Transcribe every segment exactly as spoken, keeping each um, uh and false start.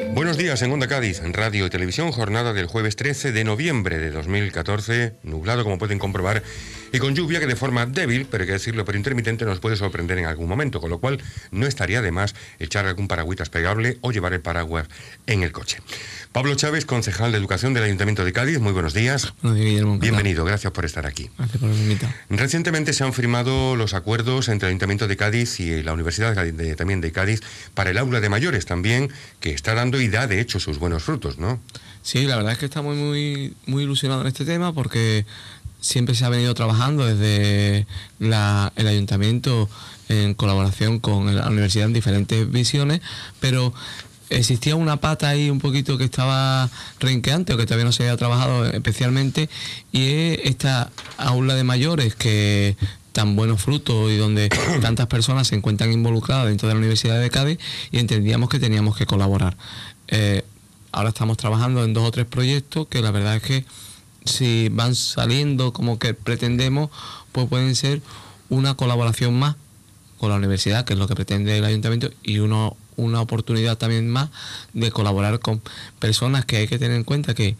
Buenos días en Onda Cádiz, en radio y televisión, jornada del jueves trece de noviembre de dos mil catorce, nublado como pueden comprobar y con lluvia que de forma débil, pero hay que decirlo, pero intermitente, nos puede sorprender en algún momento, con lo cual no estaría de más echar algún paragüitas pegable o llevar el paraguas en el coche. Pablo Chávez, concejal de Educación del Ayuntamiento de Cádiz, muy buenos días. Buenos días, Guillermo. Bienvenido, gracias por estar aquí. Gracias por invitar. Recientemente se han firmado los acuerdos entre el Ayuntamiento de Cádiz y la Universidad de, de, también de Cádiz para el aula de mayores también, que está dando y da de hecho sus buenos frutos, ¿no? Sí, la verdad es que estamos muy, muy ilusionados en este tema porque siempre se ha venido trabajando desde la, el Ayuntamiento en colaboración con la Universidad en diferentes visiones, pero existía una pata ahí un poquito que estaba renqueante o que todavía no se había trabajado especialmente, y es esta aula de mayores que tan buenos frutos y donde tantas personas se encuentran involucradas dentro de la Universidad de Cádiz, y entendíamos que teníamos que colaborar. Eh, ahora estamos trabajando en dos o tres proyectos que la verdad es que si van saliendo como que pretendemos, pues pueden ser una colaboración más con la universidad, que es lo que pretende el ayuntamiento, y uno, una oportunidad también más de colaborar con personas que hay que tener en cuenta que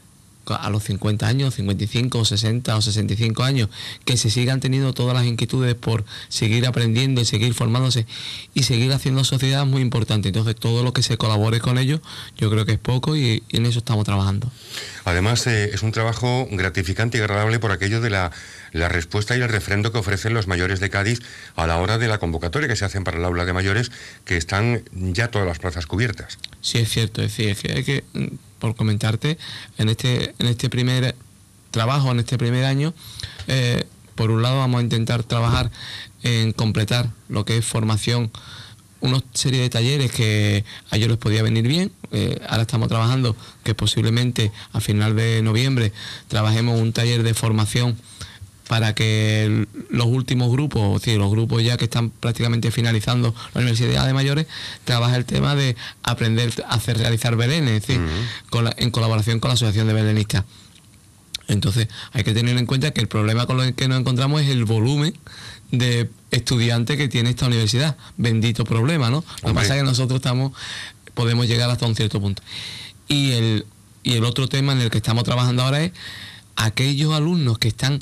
a los cincuenta años, cincuenta y cinco, o sesenta o sesenta y cinco años, que se sigan teniendo todas las inquietudes por seguir aprendiendo y seguir formándose y seguir haciendo sociedad es muy importante. Entonces todo lo que se colabore con ellos yo creo que es poco, y, y en eso estamos trabajando. Además eh, es un trabajo gratificante y agradable por aquello de la, la respuesta y el refrendo que ofrecen los mayores de Cádiz a la hora de la convocatoria que se hacen para el aula de mayores, que están ya todas las plazas cubiertas. Sí, es cierto, es decir, es que hay que, por comentarte, en este, en este primer trabajo, en este primer año, eh, por un lado vamos a intentar trabajar en completar lo que es formación, una serie de talleres que a ellos les podía venir bien. Eh, ahora estamos trabajando que posiblemente a final de noviembre trabajemos un taller de formación para que los últimos grupos, es decir, los grupos ya que están prácticamente finalizando la Universidad de Mayores, trabaja el tema de aprender a hacer realizar belenes, es decir, uh-huh. con la, en colaboración con la Asociación de Belenistas. Entonces hay que tener en cuenta que el problema con lo que nos encontramos es el volumen de estudiantes que tiene esta universidad. Bendito problema, ¿no? Lo que pasa es que nosotros estamos, podemos llegar hasta un cierto punto. Y el, y el otro tema en el que estamos trabajando ahora es aquellos alumnos que están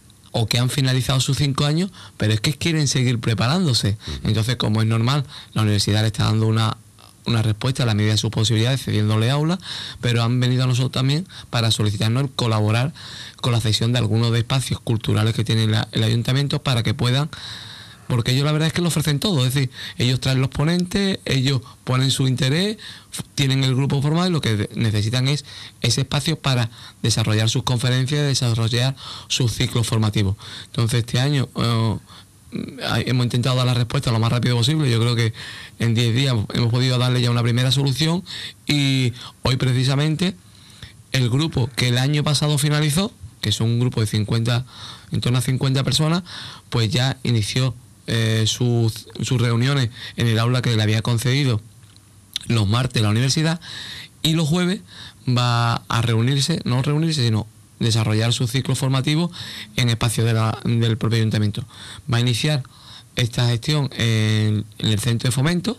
o que han finalizado sus cinco años, pero es que quieren seguir preparándose. Entonces, como es normal, la universidad le está dando una, una respuesta a la medida de sus posibilidades, cediéndole aulas, pero han venido a nosotros también para solicitarnos el colaborar con la cesión de algunos de espacios culturales que tiene la, el ayuntamiento para que puedan, porque ellos la verdad es que lo ofrecen todo, es decir, ellos traen los ponentes, ellos ponen su interés, tienen el grupo formado y lo que necesitan es ese espacio para desarrollar sus conferencias, desarrollar sus ciclos formativos. Entonces este año uh, hemos intentado dar la respuesta lo más rápido posible. Yo creo que en diez días hemos podido darle ya una primera solución, y hoy precisamente el grupo que el año pasado finalizó, que es un grupo de cincuenta, en torno a cincuenta personas, pues ya inició Eh, sus, sus reuniones en el aula que le había concedido los martes la universidad, y los jueves va a reunirse, no reunirse, sino desarrollar su ciclo formativo en espacio de la, del propio ayuntamiento. Va a iniciar esta gestión en, en el centro de fomento,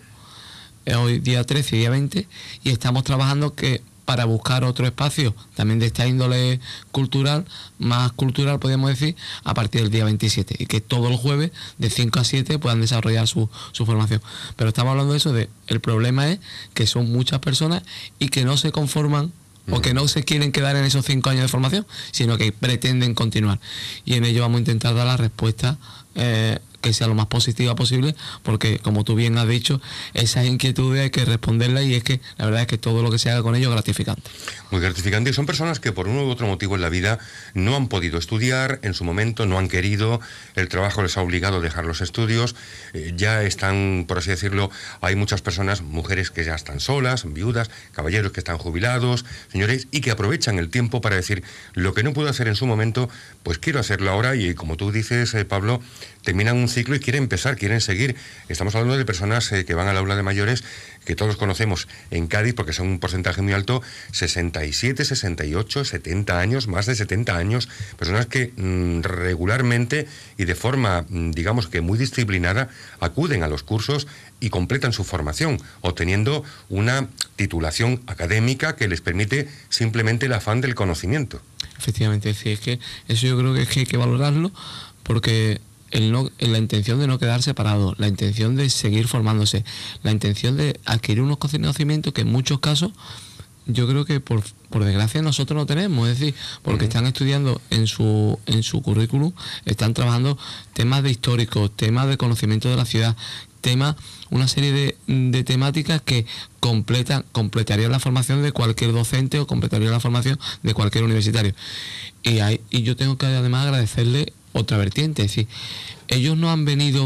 hoy día trece y día veinte, y estamos trabajando que para buscar otro espacio también de esta índole cultural, más cultural podríamos decir, a partir del día veintisiete, y que todos los jueves de cinco a siete puedan desarrollar su, su formación. Pero estamos hablando de eso, de el problema es que son muchas personas y que no se conforman o que no se quieren quedar en esos cinco años de formación, sino que pretenden continuar, y en ello vamos a intentar dar la respuesta eh, que sea lo más positiva posible, porque como tú bien has dicho, esas inquietudes hay que responderlas, y es que la verdad es que todo lo que se haga con ellos es gratificante. Muy gratificante, y son personas que por uno u otro motivo en la vida no han podido estudiar en su momento, no han querido, el trabajo les ha obligado a dejar los estudios, eh, ya están, por así decirlo, hay muchas personas, mujeres que ya están solas, viudas, caballeros que están jubilados, señores, y que aprovechan el tiempo para decir, lo que no puedo hacer en su momento, pues quiero hacerlo ahora, y como tú dices, eh, Pablo, terminan un ciclo y quieren empezar, quieren seguir. Estamos hablando de personas eh, que van al aula de mayores, que todos conocemos en Cádiz, porque son un porcentaje muy alto, sesenta y siete, sesenta y ocho, setenta años, más de setenta años, personas que mmm, regularmente y de forma, mmm, digamos que muy disciplinada, acuden a los cursos y completan su formación, obteniendo una titulación académica que les permite simplemente el afán del conocimiento. Efectivamente, es decir, es que eso yo creo que, es que hay que valorarlo, porque el no, la intención de no quedar separado, la intención de seguir formándose, la intención de adquirir unos conocimientos que en muchos casos yo creo que por, por desgracia nosotros no tenemos, es decir, porque uh-huh. están estudiando en su en su currículum, están trabajando temas de históricos, temas de conocimiento de la ciudad, temas, una serie de, de temáticas que completan, completarían la formación de cualquier docente o completarían la formación de cualquier universitario. Y, hay, y yo tengo que además agradecerle otra vertiente, es decir, ellos no han venido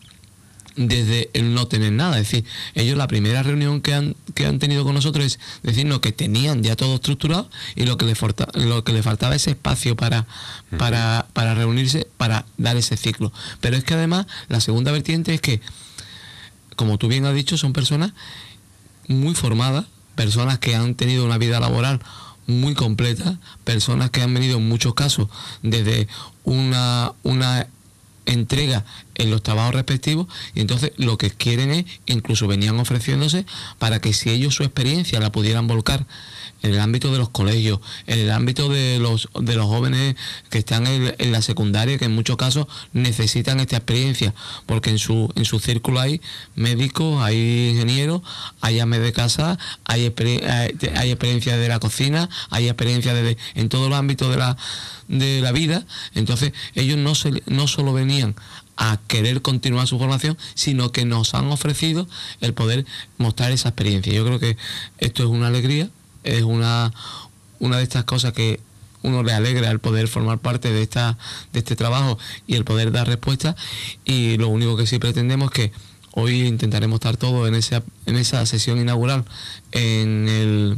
desde el no tener nada, es decir, ellos la primera reunión que han que han tenido con nosotros es decirnos que tenían ya todo estructurado y lo que les falta, lo que les faltaba ese espacio para, uh-huh. para, para reunirse, para dar ese ciclo. Pero es que además la segunda vertiente es que, como tú bien has dicho, son personas muy formadas, personas que han tenido una vida laboral muy completa, personas que han venido en muchos casos desde una, una entrega en los trabajos respectivos, y entonces lo que quieren es, incluso venían ofreciéndose para que si ellos su experiencia la pudieran volcar en el ámbito de los colegios, en el ámbito de los de los jóvenes que están en, en la secundaria, que en muchos casos necesitan esta experiencia, porque en su en su círculo hay médicos, hay ingenieros, hay ames de casa, hay, exper hay, hay experiencia de la cocina, hay experiencia de, de, en todos los ámbitos de la de la vida. Entonces ellos no se, no solo venían a querer continuar su formación, sino que nos han ofrecido el poder mostrar esa experiencia. Yo creo que esto es una alegría, es una, una de estas cosas que uno le alegra el poder formar parte de esta de este trabajo y el poder dar respuesta, y lo único que sí pretendemos es que hoy intentaremos estar todos en esa, en esa sesión inaugural en el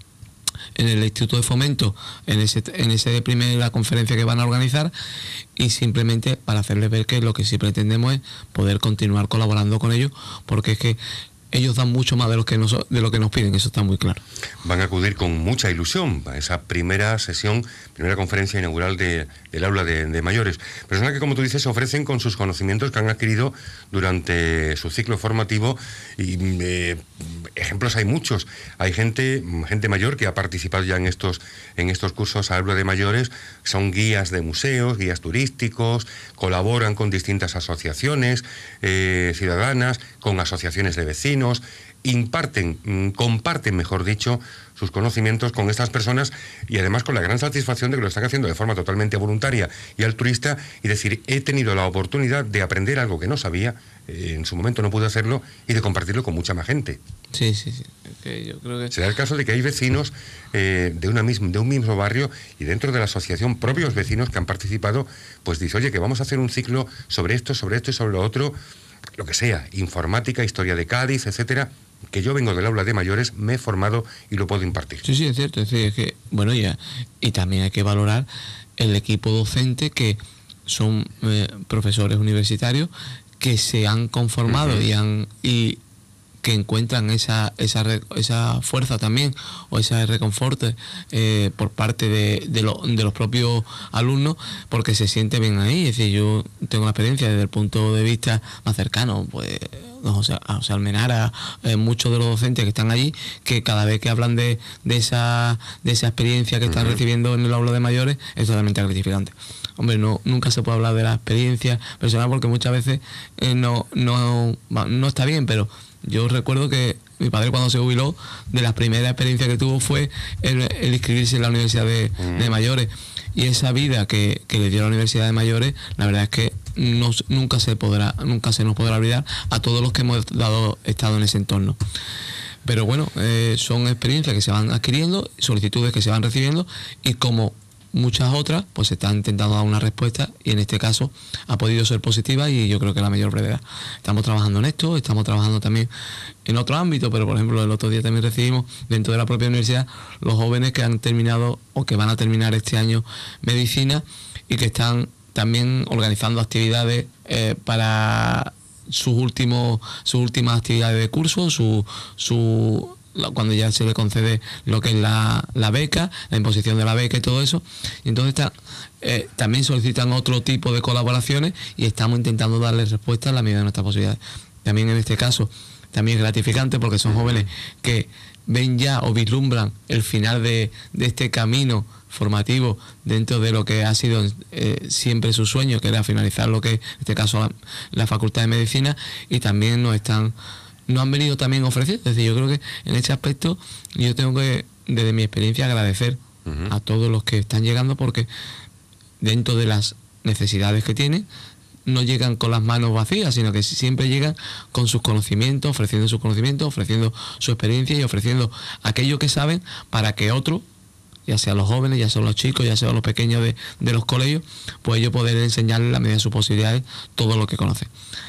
en el Instituto de Fomento, en ese en ese primera conferencia que van a organizar, y simplemente para hacerles ver que lo que sí pretendemos es poder continuar colaborando con ellos, porque es que ellos dan mucho más de lo que nos, de lo que nos piden, eso está muy claro. Van a acudir con mucha ilusión a esa primera sesión, primera conferencia inaugural de, del aula de, de mayores. Personas que, como tú dices, se ofrecen con sus conocimientos que han adquirido durante su ciclo formativo, y eh, ejemplos hay muchos. Hay gente, gente mayor que ha participado ya en estos, en estos cursos aula de mayores, son guías de museos, guías turísticos, colaboran con distintas asociaciones eh, ciudadanas, con asociaciones de vecinos, imparten, comparten, mejor dicho, sus conocimientos con estas personas, y además con la gran satisfacción de que lo están haciendo de forma totalmente voluntaria y altruista, y decir, he tenido la oportunidad de aprender algo que no sabía, eh, en su momento no pude hacerlo, y de compartirlo con mucha más gente. Sí, sí, sí. Okay, yo creo que... Se da el caso de que hay vecinos eh, de, una misma, de un mismo barrio, y dentro de la asociación, propios vecinos que han participado, pues dice, oye, que vamos a hacer un ciclo sobre esto, sobre esto y sobre lo otro, lo que sea, informática, historia de Cádiz, etcétera, que yo vengo del aula de mayores, me he formado y lo puedo impartir. Sí, sí, es cierto, es decir, es que, bueno, ya, y también hay que valorar el equipo docente, que son eh, profesores universitarios que se han conformado uh-huh. y han y que encuentran esa esa esa fuerza también, o ese reconforte eh, por parte de, de, lo, de los propios alumnos, porque se siente bien ahí. Es decir, yo tengo la experiencia desde el punto de vista más cercano, pues José, a José Almenara, eh, muchos de los docentes que están allí, que cada vez que hablan de, de esa de esa experiencia que están uh-huh. recibiendo en el aula de mayores, es totalmente gratificante. Hombre, no nunca se puede hablar de la experiencia personal, porque muchas veces eh, no, no, no está bien, pero yo recuerdo que mi padre, cuando se jubiló, de las primeras experiencias que tuvo fue el, el inscribirse en la Universidad de, mm. de Mayores, y esa vida que, que le dio la Universidad de Mayores, la verdad es que no, nunca se podrá nunca se nos podrá olvidar a todos los que hemos dado estado en ese entorno. Pero bueno, eh, son experiencias que se van adquiriendo, solicitudes que se van recibiendo, y como muchas otras, pues se están intentando dar una respuesta, y en este caso ha podido ser positiva, y yo creo que la mayor brevedad. Estamos trabajando en esto, estamos trabajando también en otro ámbito, pero por ejemplo el otro día también recibimos dentro de la propia universidad los jóvenes que han terminado o que van a terminar este año medicina, y que están también organizando actividades eh, para sus últimos sus últimas actividades de curso, su su cuando ya se le concede lo que es la, la beca, la imposición de la beca y todo eso. Y entonces está, eh, también solicitan otro tipo de colaboraciones y estamos intentando darles respuesta a la medida de nuestras posibilidades. También en este caso, también es gratificante porque son jóvenes que ven ya o vislumbran el final de, de este camino formativo dentro de lo que ha sido eh, siempre su sueño, que era finalizar lo que, en este caso, la, la Facultad de Medicina, y también nos están, nos han venido también ofreciendo. Es decir, yo creo que en este aspecto yo tengo que, desde mi experiencia, agradecer uh-huh. a todos los que están llegando, porque dentro de las necesidades que tienen, no llegan con las manos vacías, sino que siempre llegan con sus conocimientos, ofreciendo sus conocimientos, ofreciendo su experiencia y ofreciendo aquello que saben para que otros, ya sean los jóvenes, ya sean los chicos, ya sean los pequeños de, de los colegios, pues ellos poder enseñarles, a la medida de sus posibilidades, todo lo que conocen.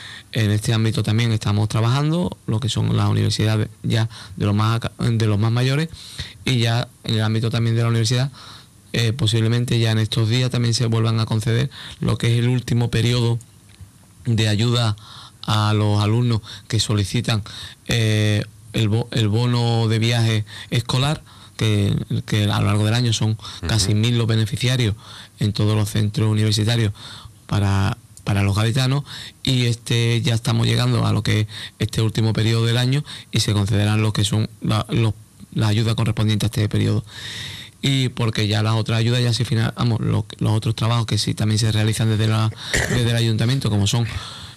En este ámbito también estamos trabajando lo que son las universidades ya de los más, de los más mayores, y ya en el ámbito también de la universidad, eh, posiblemente ya en estos días también se vuelvan a conceder lo que es el último periodo de ayuda a los alumnos que solicitan eh, el, bo, el bono de viaje escolar, que, que a lo largo del año son casi mil los beneficiarios en todos los centros universitarios para, para los gaditanos, y este ya estamos llegando a lo que es este último periodo del año y se concederán lo que son la, los, las ayudas correspondientes a este periodo. Y porque ya las otras ayudas ya se final, vamos, los, los otros trabajos que sí también se realizan desde la desde el ayuntamiento, como son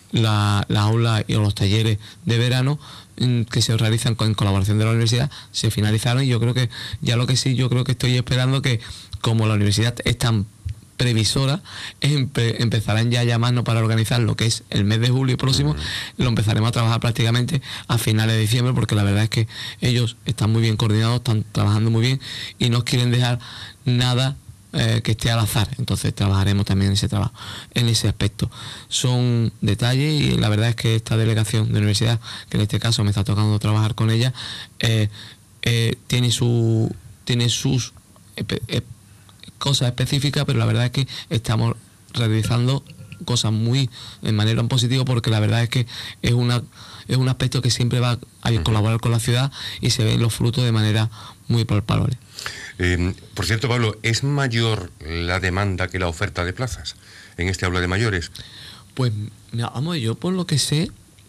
la, las aulas y los talleres de verano que se realizan con, en colaboración de la universidad, se finalizaron, y yo creo que ya lo que sí, yo creo que estoy esperando que, como la universidad es tan previsora, empe, empezarán ya a llamarnos para organizar lo que es el mes de julio próximo. Uh-huh. Lo empezaremos a trabajar prácticamente a finales de diciembre, porque la verdad es que ellos están muy bien coordinados, están trabajando muy bien y no quieren dejar nada eh, que esté al azar. Entonces trabajaremos también en ese trabajo, en ese aspecto. Son detalles, y la verdad es que esta delegación de universidad, que en este caso me está tocando trabajar con ella, eh, eh, tiene su tiene sus eh, eh, cosas específicas, pero la verdad es que estamos realizando cosas muy en manera positiva, porque la verdad es que es una es un aspecto que siempre va a colaborar con la ciudad y se ven los frutos de manera muy palpable. Eh, por cierto, Pablo, ¿es mayor la demanda que la oferta de plazas en este aula de mayores? Pues, vamos, yo por lo que sé,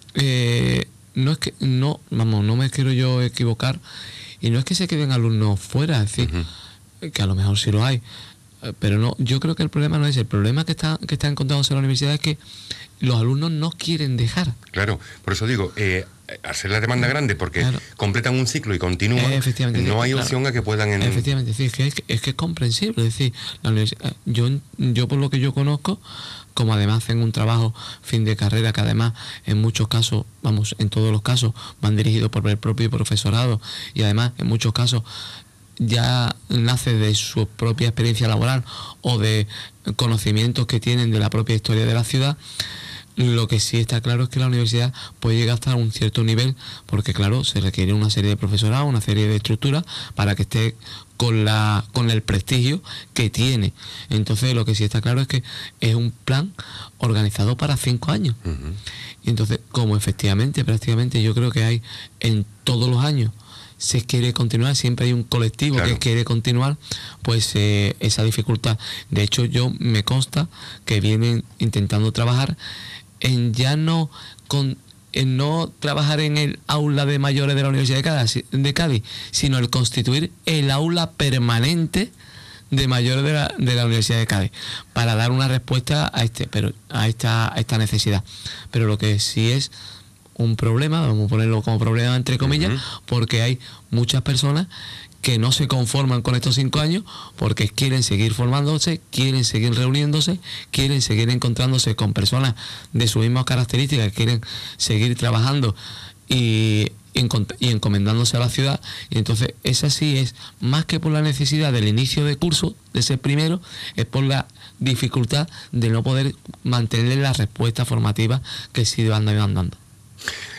eh, no es que no, vamos, no me quiero yo equivocar, y no es que se queden alumnos fuera, es decir, uh-huh. que a lo mejor sí lo hay, pero no, yo creo que el problema no es el problema que está que está encontrándose en la universidad, es que los alumnos no quieren dejar. Claro, por eso digo, eh, al ser la demanda grande, porque claro. completan un ciclo y continúan, eh, no hay opción claro. a que puedan... En... Efectivamente, sí, es, que es, es que es comprensible, es decir, la universidad, yo, yo por lo que yo conozco, como además hacen un trabajo fin de carrera, que además en muchos casos, vamos, en todos los casos, van dirigidos por el propio profesorado, y además en muchos casos ya nace de su propia experiencia laboral o de conocimientos que tienen de la propia historia de la ciudad. Lo que sí está claro es que la universidad puede llegar hasta un cierto nivel, porque claro, se requiere una serie de profesorado, una serie de estructuras para que esté con la con el prestigio que tiene. Entonces lo que sí está claro es que es un plan organizado para cinco años. Uh-huh. Y entonces, como efectivamente, prácticamente yo creo que hay en todos los años, se quiere continuar, siempre hay un colectivo claro. que quiere continuar, pues eh, esa dificultad. De hecho, yo me consta que vienen intentando trabajar en ya no con en no trabajar en el aula de mayores de la Universidad de Cádiz, de Cádiz, sino el constituir el aula permanente de mayores de la, de la Universidad de Cádiz, para dar una respuesta a este, pero a esta, a esta necesidad. Pero lo que sí es un problema, vamos a ponerlo como problema entre comillas, uh-huh. porque hay muchas personas que no se conforman con estos cinco años, porque quieren seguir formándose, quieren seguir reuniéndose, quieren seguir encontrándose con personas de sus mismas características, quieren seguir trabajando y, y encomendándose a la ciudad. Y entonces esa sí es, más que por la necesidad del inicio de curso, de ser primero, es por la dificultad de no poder mantener la respuesta formativa que sí van dando.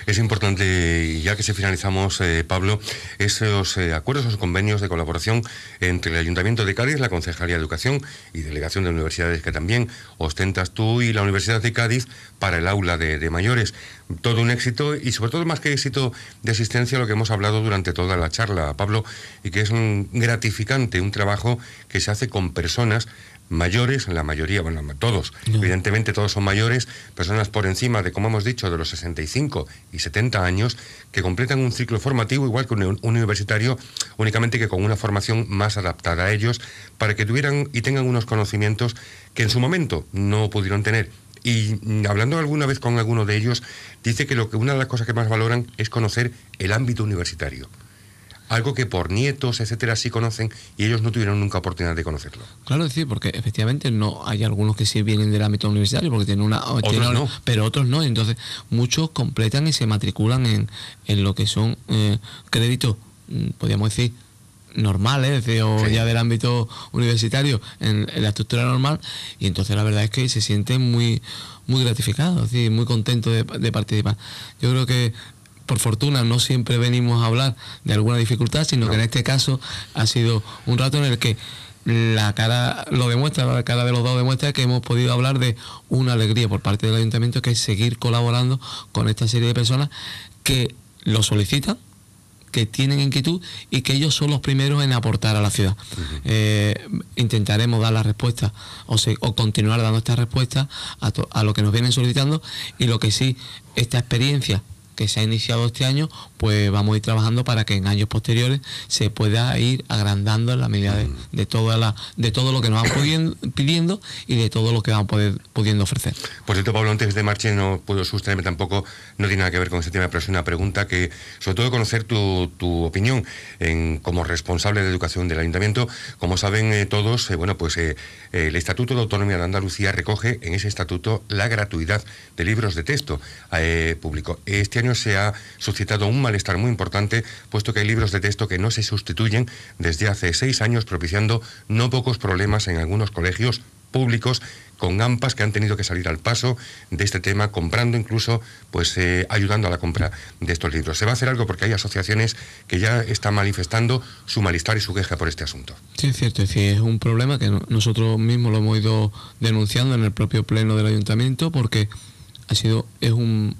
Es importante, ya que se finalizamos, eh, Pablo, esos eh, acuerdos, esos convenios de colaboración entre el Ayuntamiento de Cádiz, la Concejalía de Educación y Delegación de Universidades, que también ostentas tú, y la Universidad de Cádiz para el aula de, de mayores. Todo un éxito, y sobre todo más que éxito de asistencia, lo que hemos hablado durante toda la charla, Pablo, y que es un gratificante, un trabajo que se hace con personas mayores, la mayoría, bueno, todos, no. evidentemente todos son mayores, personas por encima de, como hemos dicho, de los sesenta y cinco y setenta años, que completan un ciclo formativo igual que un universitario, únicamente que con una formación más adaptada a ellos, para que tuvieran y tengan unos conocimientos que en su momento no pudieron tener. Y hablando alguna vez con alguno de ellos, dice que, lo que una de las cosas que más valoran es conocer el ámbito universitario. Algo que por nietos, etcétera, sí conocen, y ellos no tuvieron nunca oportunidad de conocerlo. Claro, sí, porque efectivamente no hay algunos que sí vienen del ámbito universitario, porque tienen una... Otros tienen, no. Pero otros no, entonces muchos completan y se matriculan en, en lo que son eh, créditos, podríamos decir, normales, es decir, o sí. ya del ámbito universitario, en, en la estructura normal, y entonces la verdad es que se sienten muy, muy gratificados, es decir, muy contentos de, de participar. Yo creo que por fortuna no siempre venimos a hablar de alguna dificultad, sino no. que en este caso ha sido un rato en el que la cara lo demuestra, la cara de los dos demuestra que hemos podido hablar de una alegría por parte del ayuntamiento, que es seguir colaborando con esta serie de personas que lo solicitan, que tienen inquietud y que ellos son los primeros en aportar a la ciudad. Uh-huh. Eh, intentaremos dar la respuesta o, se, o continuar dando esta respuesta a, to, a lo que nos vienen solicitando, y lo que sí, esta experiencia que se ha iniciado este año, pues vamos a ir trabajando para que en años posteriores se pueda ir agrandando en la medida de, de, toda la, de todo lo que nos van pudiendo, pidiendo y de todo lo que vamos poder, pudiendo ofrecer. Por cierto, Pablo, antes de marche, no puedo sustraerme tampoco, no tiene nada que ver con este tema, pero es una pregunta que, sobre todo, conocer tu, tu opinión en, como responsable de educación del Ayuntamiento. Como saben eh, todos, eh, bueno, pues eh, eh, el Estatuto de Autonomía de Andalucía recoge en ese estatuto la gratuidad de libros de texto eh, público. Este año se ha suscitado un malestar muy importante, puesto que hay libros de texto que no se sustituyen desde hace seis años, propiciando no pocos problemas en algunos colegios públicos, con AMPAs que han tenido que salir al paso de este tema, comprando incluso, pues eh, ayudando a la compra de estos libros. Se va a hacer algo porque hay asociaciones que ya están manifestando su malestar y su queja por este asunto. Sí, es cierto, es decir, es un problema que nosotros mismos lo hemos ido denunciando en el propio pleno del ayuntamiento, porque ha sido, es un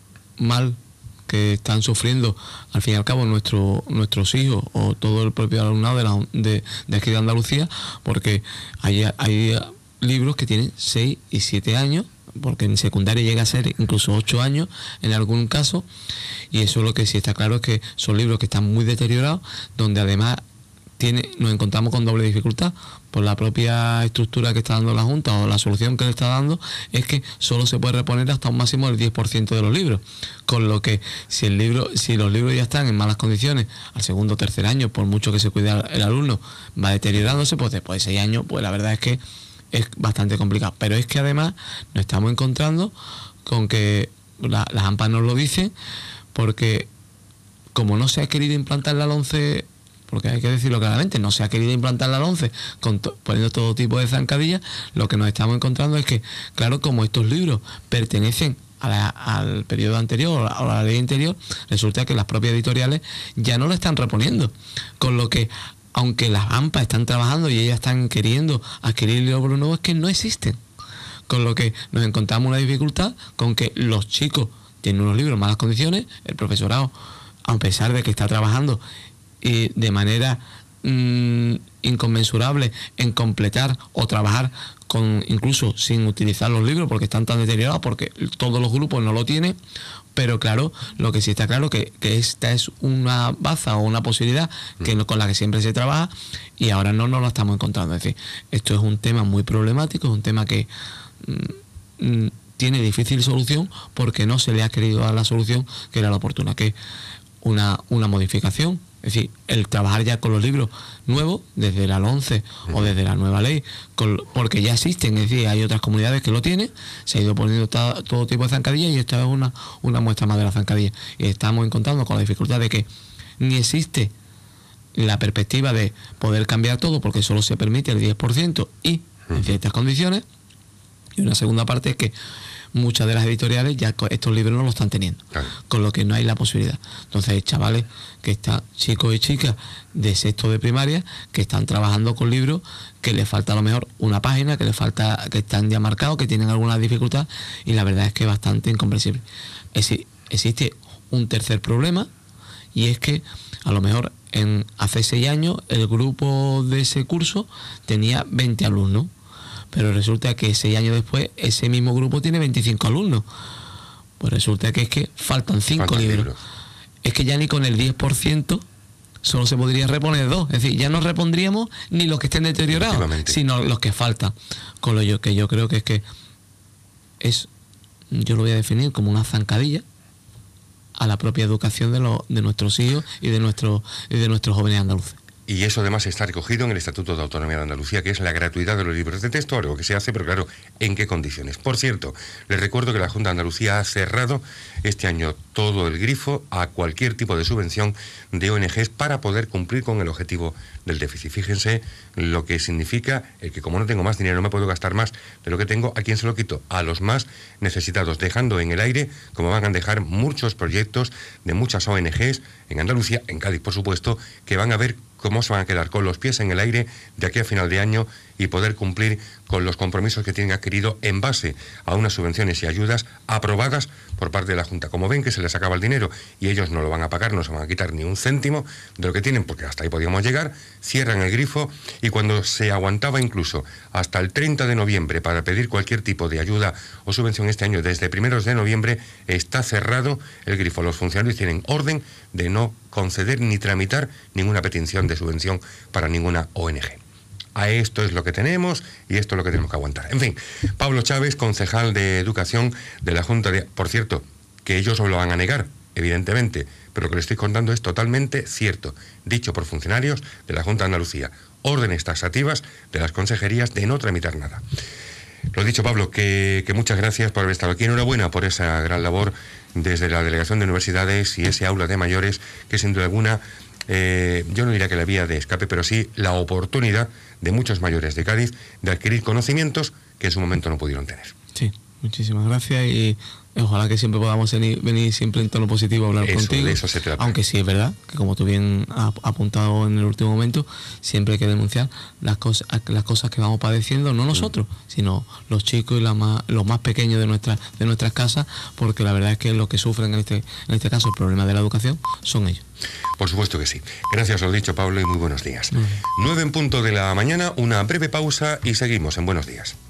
mal que están sufriendo al fin y al cabo nuestro, nuestros hijos o todo el propio alumnado de, la, de, de aquí de Andalucía, porque hay, hay libros que tienen seis y siete años, porque en secundaria llega a ser incluso ocho años en algún caso, y eso lo que sí está claro es que son libros que están muy deteriorados, donde además tiene, nos encontramos con doble dificultad por la propia estructura que está dando la Junta, o la solución que le está dando es que solo se puede reponer hasta un máximo del diez por ciento de los libros, con lo que si el libro, si los libros ya están en malas condiciones al segundo o tercer año, por mucho que se cuide el alumno, va deteriorándose, pues después de seis años, pues la verdad es que es bastante complicado. Pero es que además nos estamos encontrando con que la, las AMPAs nos lo dicen, porque como no se ha querido implantar la LOMCE, porque hay que decirlo claramente, no se ha querido implantar la LOMCE con to, poniendo todo tipo de zancadillas, lo que nos estamos encontrando es que, claro, como estos libros pertenecen a la, al periodo anterior o a, a la ley anterior, resulta que las propias editoriales ya no lo están reponiendo, con lo que, aunque las AMPAs están trabajando y ellas están queriendo adquirir libros nuevos, es que no existen, con lo que nos encontramos una dificultad con que los chicos tienen unos libros en malas condiciones, el profesorado, a pesar de que está trabajando y de manera mmm, inconmensurable en completar o trabajar con, incluso sin utilizar los libros porque están tan deteriorados, porque todos los grupos no lo tienen, pero claro, lo que sí está claro que, que esta es una baza o una posibilidad que no, con la que siempre se trabaja, y ahora no nos lo estamos encontrando. Es decir, esto es un tema muy problemático, es un tema que mmm, tiene difícil solución porque no se le ha querido dar la solución que era la oportuna, que es una, una modificación. Es decir, el trabajar ya con los libros nuevos, desde la LOMCE o desde la nueva ley, con, porque ya existen, es decir, hay otras comunidades que lo tienen, se ha ido poniendo todo, todo tipo de zancadillas, y esta es una, una muestra más de la zancadilla. Y estamos encontrando con la dificultad de que ni existe la perspectiva de poder cambiar todo, porque solo se permite el diez por ciento y en ciertas condiciones, Y una segunda parte es que muchas de las editoriales ya estos libros no lo están teniendo, claro, con lo que no hay la posibilidad. Entonces, chavales que están, chicos y chicas de sexto de primaria, que están trabajando con libros, que les falta a lo mejor una página, que les falta, que están ya marcados, que tienen alguna dificultad, y la verdad es que es bastante incomprensible. Es decir, existe un tercer problema, y es que a lo mejor en hace seis años el grupo de ese curso tenía veinte alumnos, pero resulta que seis años después ese mismo grupo tiene veinticinco alumnos. Pues resulta que es que faltan cinco libros. libros. Es que ya ni con el diez por ciento solo se podría reponer dos. Es decir, ya no repondríamos ni los que estén deteriorados, sino los que faltan. Con lo yo, que yo creo que es que es, yo lo voy a definir como una zancadilla a la propia educación de, los, de nuestros hijos y de, nuestro, y de nuestros jóvenes andaluces. Y eso además está recogido en el Estatuto de Autonomía de Andalucía, que es la gratuidad de los libros de texto, algo que se hace, pero claro, ¿en qué condiciones? Por cierto, les recuerdo que la Junta de Andalucía ha cerrado este año todo el grifo a cualquier tipo de subvención de O N Ges para poder cumplir con el objetivo del déficit. Fíjense lo que significa el que como no tengo más dinero, no me puedo gastar más de lo que tengo, ¿a quién se lo quito? A los más necesitados, dejando en el aire, como van a dejar muchos proyectos de muchas O N Ges en Andalucía, en Cádiz por supuesto, que van a ver cómo se van a quedar con los pies en el aire de aquí a final de año y poder cumplir con los compromisos que tienen adquirido en base a unas subvenciones y ayudas aprobadas por parte de la Junta. Como ven que se les acaba el dinero y ellos no lo van a pagar, no se van a quitar ni un céntimo de lo que tienen, porque hasta ahí podíamos llegar, cierran el grifo, y cuando se aguantaba incluso hasta el treinta de noviembre para pedir cualquier tipo de ayuda o subvención este año, desde primeros de noviembre está cerrado el grifo. Los funcionarios tienen orden de no conceder ni tramitar ninguna petición de subvención para ninguna O N Ge. A esto es lo que tenemos y esto es lo que tenemos que aguantar. En fin, Pablo Chávez, concejal de Educación de la Junta de... Por cierto, que ellos os lo van a negar, evidentemente, pero lo que les estoy contando es totalmente cierto, dicho por funcionarios de la Junta de Andalucía. Órdenes taxativas de las consejerías de no tramitar nada. Lo dicho, Pablo, que, que muchas gracias por haber estado aquí. Enhorabuena por esa gran labor desde la Delegación de Universidades y ese aula de mayores que sin duda alguna... Eh, yo no diría que la vía de escape, pero sí la oportunidad de muchos mayores de Cádiz de adquirir conocimientos que en su momento no pudieron tener. Sí, muchísimas gracias y ojalá que siempre podamos venir, venir siempre en tono positivo a hablar eso, contigo. De eso se trata. Aunque sí es verdad que, como tú bien has apuntado en el último momento, siempre hay que denunciar las cosas, las cosas que vamos padeciendo, no nosotros, mm. sino los chicos y la más, los más pequeños de nuestras de nuestras casas, porque la verdad es que los que sufren en este en este caso el problema de la educación son ellos. Por supuesto que sí. Gracias, lo dicho, Pablo, y muy buenos días. Muy bien. Nueve en punto de la mañana, una breve pausa y seguimos en Buenos Días.